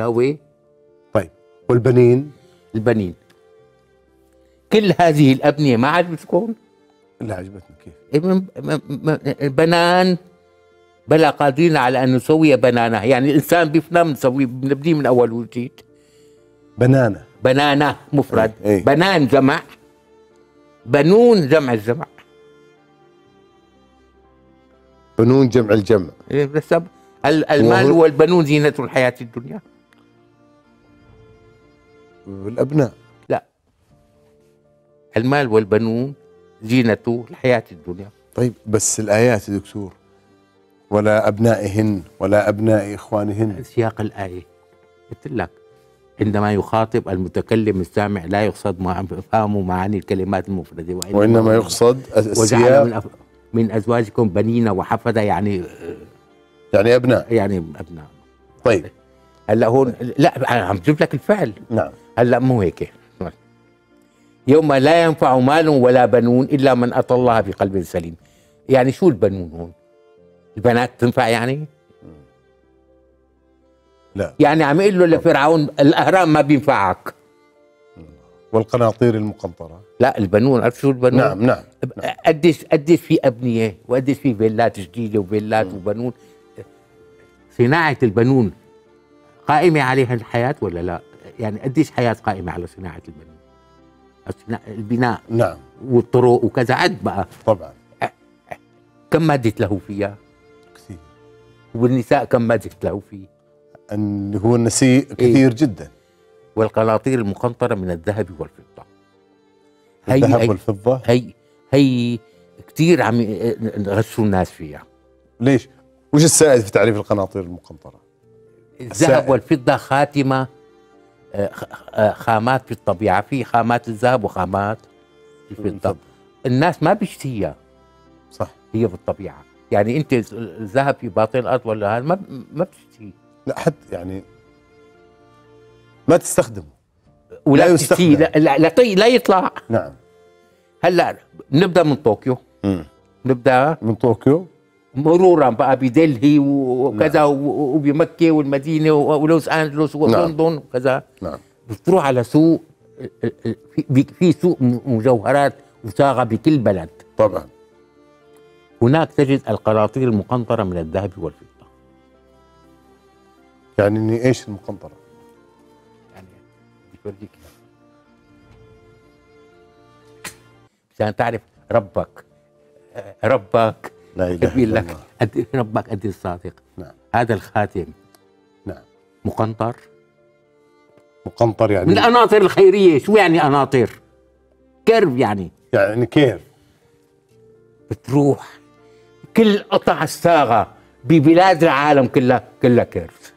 الهوى. طيب والبنين؟ البنين. كل هذه الأبنية ما عجبتكم؟ لا عجبتني. كيف؟ بنان بلا قادرين على أن نسوي بنانة، يعني الإنسان بيفنى بنبنيه من أول وجديد. بنانة مفرد. أي. بنان جمع، بنون جمع الجمع. بنون جمع الجمع. المال والبنون زينة الحياة الدنيا. والأبناء؟ لا، المال والبنون زينة الحياة الدنيا. طيب بس الآيات يا دكتور، ولا أبنائهن ولا أبناء إخوانهن. سياق الآية قلت لك عندما يخاطب المتكلم السامع لا يقصد فهم معاني الكلمات المفردة، وإنما يقصد السياق. من أزواجكم بنين وحفدة، يعني أبناء. يعني أبناء. طيب هلا هون لا عم جيب لك الفعل. نعم. هلا مو هيك. يوم لا ينفع مال ولا بنون إلا من أتى الله بقلب سليم. يعني شو البنون هون؟ البنات تنفع يعني؟ لا. يعني عم يقول له لفرعون الأهرام ما بينفعك. والقناطير المقنطرة. لا البنون، عرفت شو البنون؟ نعم. قديش في أبنية، وقديش في فيلات جديدة وفيلات وبنون. صناعة البنون قائمة عليها الحياة ولا لا؟ يعني قديش حياة قائمة على صناعة البنون؟ البناء. نعم. والطرق وكذا عد بقى. طبعا. كم مادة له فيها؟ كثير. والنساء كم مادة له فيه؟ أن هو النسيء كثير جدا. والقناطير المقنطرة من الذهب والفضة. الذهب والفضة هي كثير عم يغشوا الناس فيها. ليش؟ وش السائد في تعريف القناطير المقنطرة؟ الذهب والفضة خاتمة، خامات في الطبيعة، في خامات الذهب وخامات الفضة. الناس ما بيشتهيها. صح. هي بالطبيعة، يعني انت الذهب في باطن الارض ولا هذا ما بتشتهيه. لا حتى يعني ما تستخدمه ولا يستخدم. لا يطلع. نعم. هلا نبدا من طوكيو. نبدا من طوكيو مرورا بقى بدلهي وكذا. نعم. وبمكة والمدينة ولوس أنجلوس ولندن. نعم. وكذا. نعم. بتروح على سوق، في سوق مجوهرات وصاغة بكل بلد. طبعا. هناك تجد القناطير المقنطرة من الذهب والفضة. يعني ايش المقنطرة؟ يعني بفرجيك عشان تعرف ربك لا إله إلا لك ربك قد الصادق. نعم. هذا الخاتم. نعم. مقنطر يعني من القناطر الخيرية. شو يعني قناطر؟ كيرف يعني كيرف. بتروح كل قطع الصاغة ببلاد العالم كلها كيرف.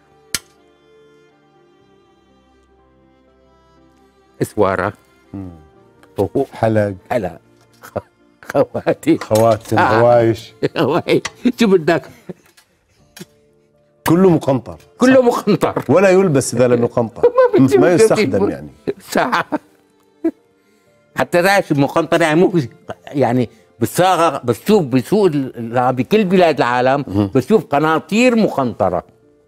اسوارة، حلق، خواتم، هوايش. شو بدك؟ كله مقنطر. ولا يلبس اذا لم يقنطر. ما يستخدم يعني ساعة. حتى رايش المقنطر يعني مو يعني بالصاغة. بتشوف بسوق بكل بلاد العالم بتشوف قناطير مقنطرة.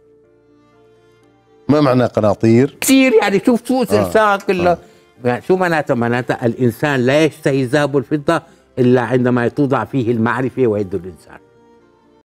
ما معنى قناطير؟ كثير يعني. شوف سوق الصاغة كلها. يعني شو معناتها الإنسان لا يشتهي الذهب والفضة إلا عندما توضع فيه المعرفة ويد الإنسان.